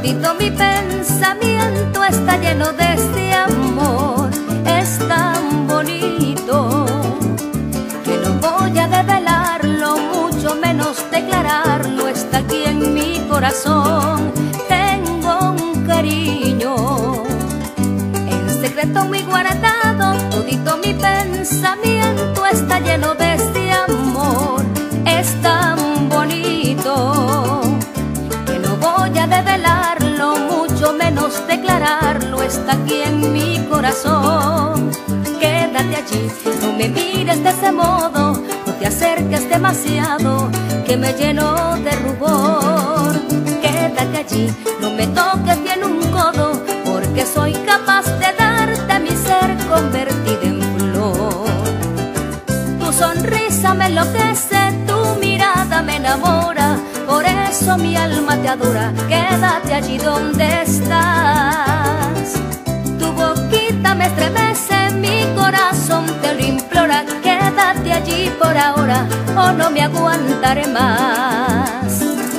todito mi pensamiento está lleno de este amor. Es tan bonito que no voy a develarlo, mucho menos declararlo. Está aquí en mi corazón. Tengo un cariño en secreto muy guardado. Todito mi pensamiento está lleno de este amor. Es tan bonito que no voy a develarlo, mucho menos declararlo. Está aquí en mi corazón. Quédate allí, no me mires de ese modo, no te acerques demasiado, que me lleno de rubor. Quédate allí, no me toques bien un codo, porque soy capaz de darte mi ser convertido en flor. Tu sonrisa me enloquece, tu mirada me enamora, por eso mi alma te adora. Quédate allí donde estás. Tu boquita me estremece, mi corazón te lo implora. Quédate allí por ahora o no me aguantaré más.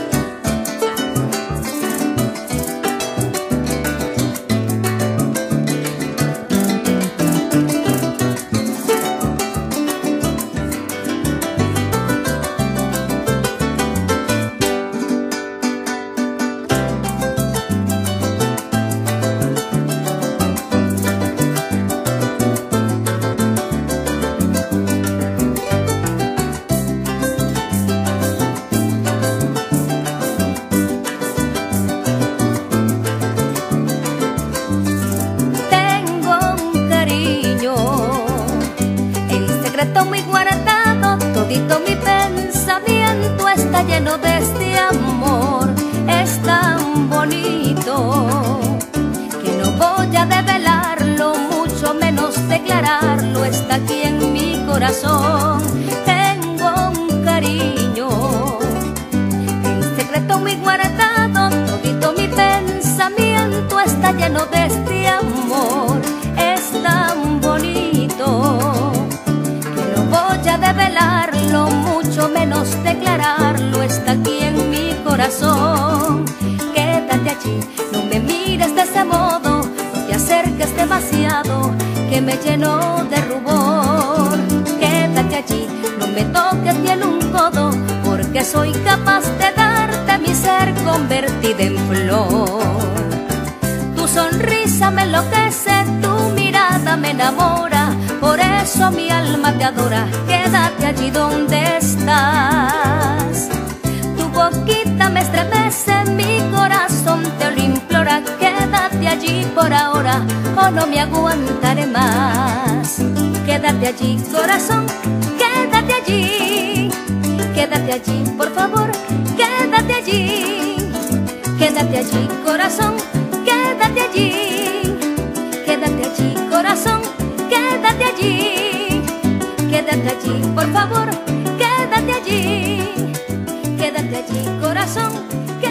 Muy guardado, todito mi pensamiento está lleno de este amor. Es tan bonito que no voy a develarlo, mucho menos declararlo. Está aquí en mi corazón. Tengo un cariño en secreto muy guardado, todito mi pensamiento está lleno de este amor. Es tan bonito, voy a develarlo, mucho menos declararlo. Está aquí en mi corazón. Quédate allí, no me mires de ese modo, no te acerques demasiado, que me lleno de rubor. Quédate allí, no me toques bien un codo, porque soy capaz de darte mi ser convertido en flor. Tu sonrisa me enloquece, tu mirada me enamora, por eso mi alma te adora. Quédate allí donde estás. Tu boquita me estremece, mi corazón te lo implora. Quédate allí por ahora o no me aguantaré más. Quédate allí, corazón, quédate allí. Quédate allí, por favor, quédate allí. Quédate allí, corazón, quédate allí. Quédate allí, corazón, quédate allí. Quédate allí, por favor, quédate allí. Quédate allí, corazón,